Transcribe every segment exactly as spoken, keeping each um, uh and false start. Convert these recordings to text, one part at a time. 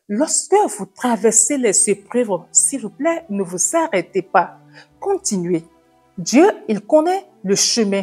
Lorsque vous traversez les épreuves, s'il vous plaît, ne vous arrêtez pas. Continuez. Dieu, il connaît le chemin.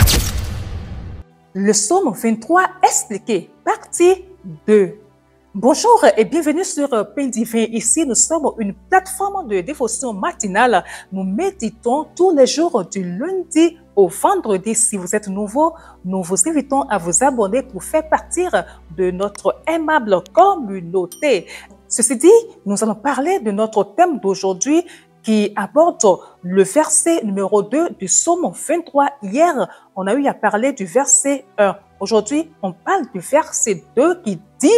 Le psaume vingt-trois expliqué, partie deux. Bonjour et bienvenue sur Pain Divin. Ici, nous sommes une plateforme de dévotion matinale. Nous méditons tous les jours du lundi au vendredi. Si vous êtes nouveau, nous vous invitons à vous abonner pour faire partie de notre aimable communauté. Ceci dit, nous allons parler de notre thème d'aujourd'hui qui aborde le verset numéro deux du psaume vingt-trois. Hier, on a eu à parler du verset un. Aujourd'hui, on parle du verset deux qui dit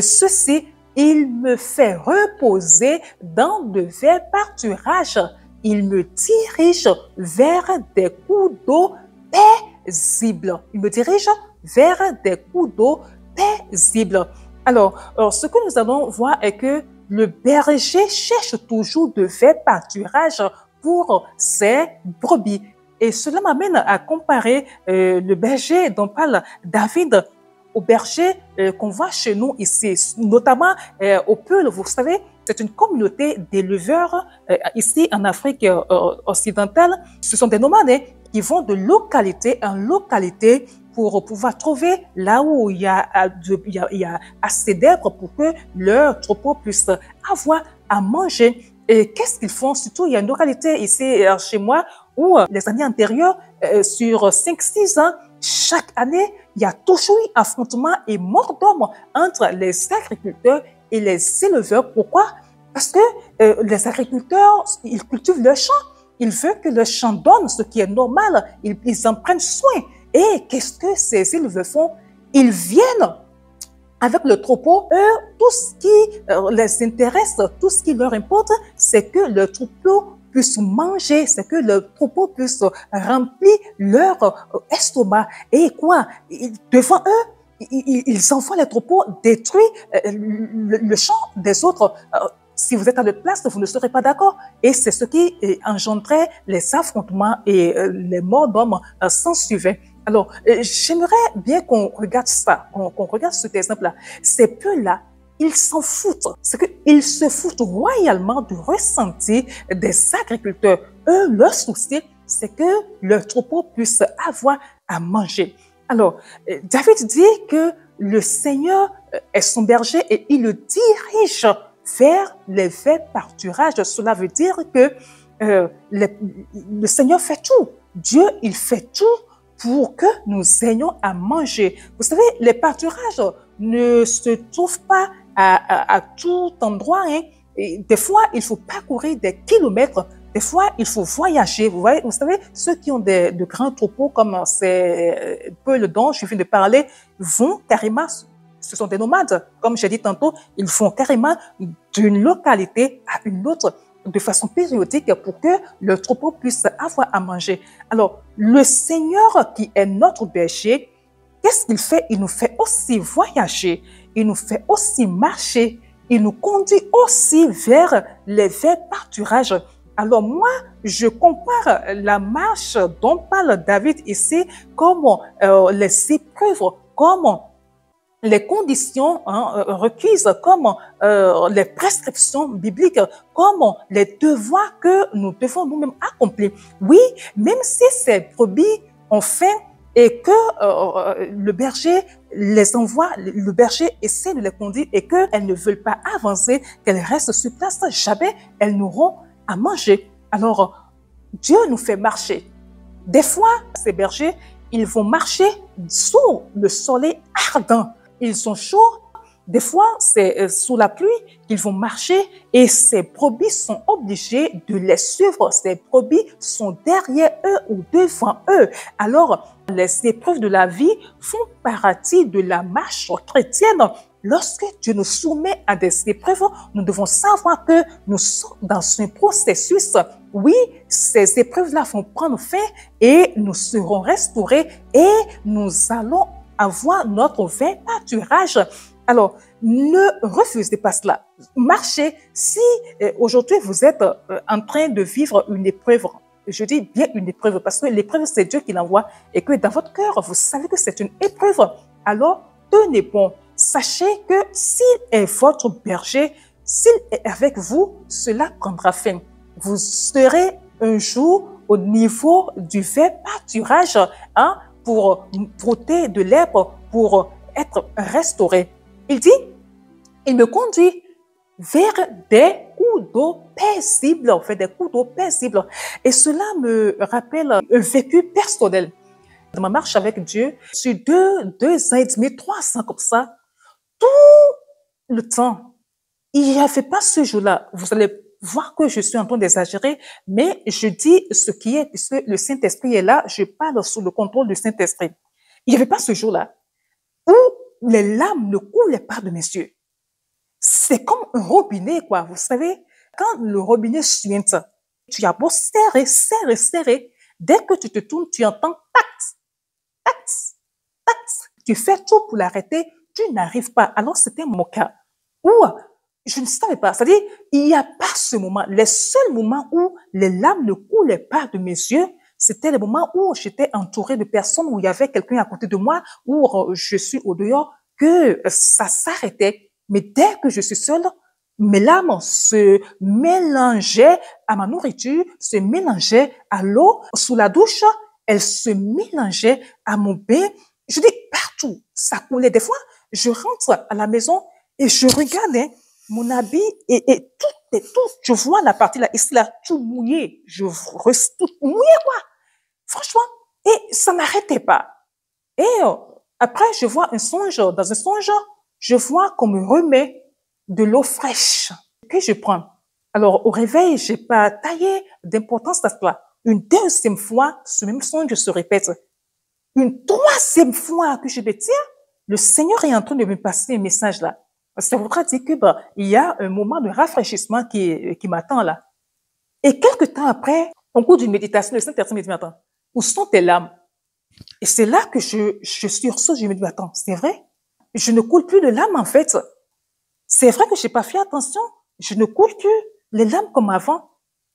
ceci: il me fait reposer dans de verts pâturages. Il me dirige vers des cours d'eau paisibles. Il me dirige vers des cours d'eau paisibles. Alors, alors, ce que nous allons voir est que le berger cherche toujours de verts pâturages pour ses brebis. Et cela m'amène à comparer euh, le berger dont parle David au berger euh, qu'on voit chez nous ici, notamment euh, au Peul. Vous savez, c'est une communauté d'éleveurs euh, ici en Afrique euh, occidentale. Ce sont des nomades hein, qui vont de localité en localité pour pouvoir trouver là où il y a, de, il y a, il y a assez d'herbe pour que leur troupeau puisse avoir à manger. Et qu'est-ce qu'ils font? Surtout, il y a une localité ici chez moi où les années antérieures, euh, sur cinq six ans, chaque année, il y a toujours eu affrontement et mort d'homme entre les agriculteurs et les éleveurs. Pourquoi? Parce que euh, les agriculteurs, ils cultivent leur champ. Ils veulent que le champ donne ce qui est normal. Ils, ils en prennent soin. Et qu'est-ce que ces éleveurs font? Ils viennent avec le troupeau. Eux, tout ce qui euh, les intéresse, tout ce qui leur importe, c'est que le troupeau puisse manger, c'est que le troupeau puisse remplir leur euh, estomac. Et quoi? Ils, devant eux, ils, ils envoient les troupeaux détruire euh, le, le champ des autres. Euh, si vous êtes à leur place, vous ne serez pas d'accord. Et c'est ce qui euh, engendrait les affrontements et euh, les morts d'hommes euh, s'en suivaient. Alors, euh, j'aimerais bien qu'on regarde ça, qu'on qu'on regarde cet exemple-là. Ces peu-là, ils s'en foutent. C'est qu'ils se foutent royalement du ressenti des agriculteurs. Eux, leur souci, c'est que leur troupeau puisse avoir à manger. Alors, euh, David dit que le Seigneur est son berger et il le dirige vers les verts pâturages. Cela veut dire que euh, le, le Seigneur fait tout. Dieu, il fait tout pour que nous ayons à manger. Vous savez, les pâturages ne se trouvent pas à, à, à tout endroit. Hein. Et des fois, il faut parcourir des kilomètres. Des fois, il faut voyager. Vous voyez, vous savez, ceux qui ont des, de grands troupeaux comme ces Peuls dont je viens de parler vont carrément, ce sont des nomades. Comme j'ai dit tantôt, ils vont carrément d'une localité à une autre de façon périodique pour que le troupeau puisse avoir à manger. Alors, le Seigneur qui est notre berger, qu'est-ce qu'il fait? Il nous fait aussi voyager, il nous fait aussi marcher, il nous conduit aussi vers les verts pâturages. Alors moi, je compare la marche dont parle David ici comme euh, les épreuves, comme les conditions hein, requises, comme euh, les prescriptions bibliques, comme les devoirs que nous devons nous-mêmes accomplir. Oui, même si ces brebis ont faim et que euh, le berger les envoie, le berger essaie de les conduire et qu'elles ne veulent pas avancer, qu'elles restent sur place, jamais elles n'auront à manger. Alors, Dieu nous fait marcher. Des fois, ces bergers, ils vont marcher sous le soleil ardent. Ils sont chauds. Des fois, c'est sous la pluie qu'ils vont marcher et ces brebis sont obligés de les suivre. Ces brebis sont derrière eux ou devant eux. Alors, les épreuves de la vie font partie de la marche chrétienne. Lorsque Dieu nous soumet à des épreuves, nous devons savoir que nous sommes dans un processus. Oui, ces épreuves-là vont prendre fin et nous serons restaurés et nous allons avoir notre vert pâturage. Alors, ne refusez pas cela. Marchez. Si euh, aujourd'hui vous êtes euh, en train de vivre une épreuve, je dis bien une épreuve parce que l'épreuve c'est Dieu qui l'envoie et que dans votre cœur vous savez que c'est une épreuve, alors tenez bon. Sachez que s'il est votre berger, s'il est avec vous, cela prendra fin. Vous serez un jour au niveau du vrai pâturage, hein, pour broter de l'herbe, pour être restauré. Il dit, il me conduit vers des cours d'eau paisibles, en fait, des cours d'eau paisibles. Et cela me rappelle un vécu personnel. Dans ma marche avec Dieu, sur deux, deux ans et demi, trois ans comme ça, tout le temps, il n'y avait pas ce jour-là. Vous allez voir que je suis en train d'exagérer, mais je dis ce qui est, puisque le Saint-Esprit est là, je parle sous le contrôle du Saint-Esprit. Il n'y avait pas ce jour-là où les larmes ne coulaient pas de mes yeux. C'est comme un robinet, quoi. Vous savez, quand le robinet suinte, tu as beau serrer, serrer, serrer, dès que tu te tournes, tu entends tac, tac, tac. Tu fais tout pour l'arrêter, tu n'arrives pas. Alors, c'était mon cas. Où je ne savais pas. C'est-à-dire, il n'y a pas ce moment. Les seuls moments où les larmes ne coulaient pas de mes yeux, c'était les moments où j'étais entourée de personnes, où il y avait quelqu'un à côté de moi, où je suis au dehors, que ça s'arrêtait. Mais dès que je suis seule, mes larmes se mélangeaient à ma nourriture, se mélangeaient à l'eau sous la douche, elles se mélangeaient à mon bain. Je dis partout, ça coulait. Des fois, je rentre à la maison et je regarde hein, mon habit et, et tout est tout. Je vois la partie là, ici là, tout mouillé. Je reste tout mouillé quoi. Franchement, et ça n'arrêtait pas. Et euh, après, je vois un songe. Dans un songe, je vois qu'on me remet de l'eau fraîche que je prends. Alors, au réveil, j'ai pas taillé d'importance à cela. Une deuxième fois, ce même songe se répète. Une troisième fois que je me tiens, le Seigneur est en train de me passer un message là. Ça voudra dire que bah, il y a un moment de rafraîchissement qui, qui m'attend là. Et quelque temps après, au cours d'une méditation, le Saint-Esprit me dit, attends, où sont tes larmes? Et c'est là que je, je sursaute, je me dis, attends, c'est vrai? Je ne coule plus de larmes en fait. C'est vrai que j'ai pas fait attention. Je ne coule plus les larmes comme avant.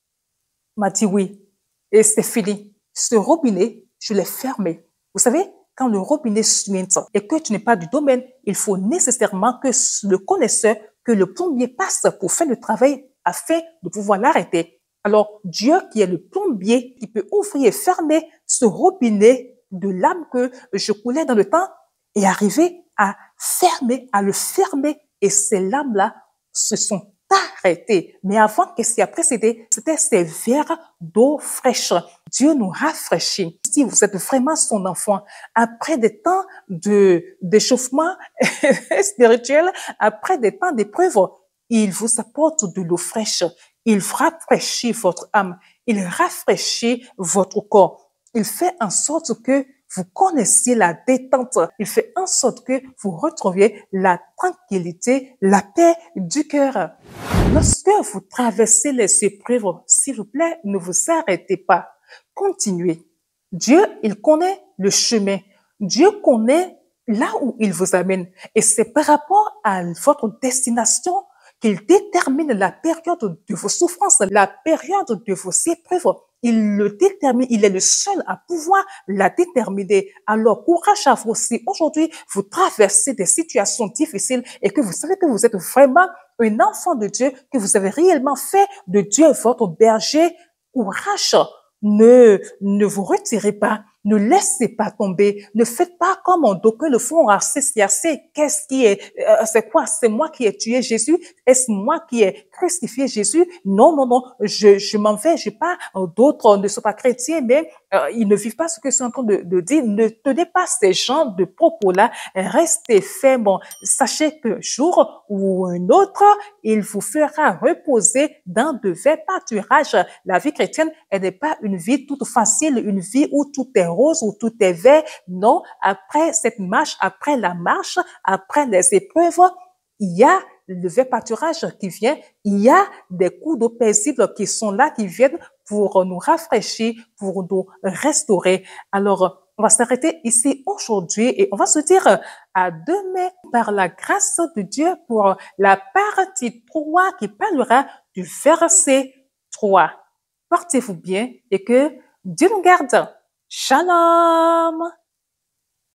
Il m'a dit oui. Et c'est fini. Ce robinet, je l'ai fermé. Vous savez, quand le robinet suinte et que tu n'es pas du domaine, il faut nécessairement que le connaisseur, que le plombier passe pour faire le travail afin de pouvoir l'arrêter. Alors, Dieu qui est le plombier, qui peut ouvrir et fermer ce robinet de l'âme que je coulais dans le temps et arriver à fermer, à le fermer. Et ces lames-là se sont arrêtées. Mais avant, qu'est-ce qui a précédé? C'était ces verres d'eau fraîche. Dieu nous rafraîchit. Si vous êtes vraiment son enfant, après des temps de d'échauffement spirituel, après des temps d'épreuve, il vous apporte de l'eau fraîche. Il rafraîchit votre âme. Il rafraîchit votre corps. Il fait en sorte que vous connaissiez la détente. Il fait en sorte que vous retrouviez la tranquillité, la paix du cœur. Lorsque vous traversez les épreuves, s'il vous plaît, ne vous arrêtez pas. Continuez. Dieu, il connaît le chemin. Dieu connaît là où il vous amène. Et c'est par rapport à votre destination qu'il détermine la période de vos souffrances, la période de vos épreuves. Il le détermine, il est le seul à pouvoir la déterminer. Alors, courage à vous si aujourd'hui vous traversez des situations difficiles et que vous savez que vous êtes vraiment un enfant de Dieu, que vous avez réellement fait de Dieu votre berger. Courage, ne, ne vous retirez pas. Ne laissez pas tomber. Ne faites pas comme on d'aucuns le font. Ah, c'est c'est qu'est-ce qui est, euh, c'est quoi? C'est moi qui ai tué Jésus? Est-ce moi qui ai crucifié Jésus? Non, non, non. Je, je m'en vais. Je pas. D'autres ne sont pas chrétiens, mais euh, ils ne vivent pas ce que je suis en train de, de dire. Ne tenez pas ces genres de propos-là. Restez fermes. Sachez que jour ou un autre, il vous fera reposer dans de vrais pâturages. La vie chrétienne, elle n'est pas une vie toute facile, une vie où tout est rose, où tout est vert. Non, après cette marche, après la marche, après les épreuves, il y a le vrai pâturage qui vient, il y a des coups d'eau paisibles qui sont là, qui viennent pour nous rafraîchir, pour nous restaurer. Alors, on va s'arrêter ici aujourd'hui et on va se dire à demain par la grâce de Dieu pour la partie trois qui parlera du verset trois. Portez-vous bien et que Dieu nous garde. Shalom!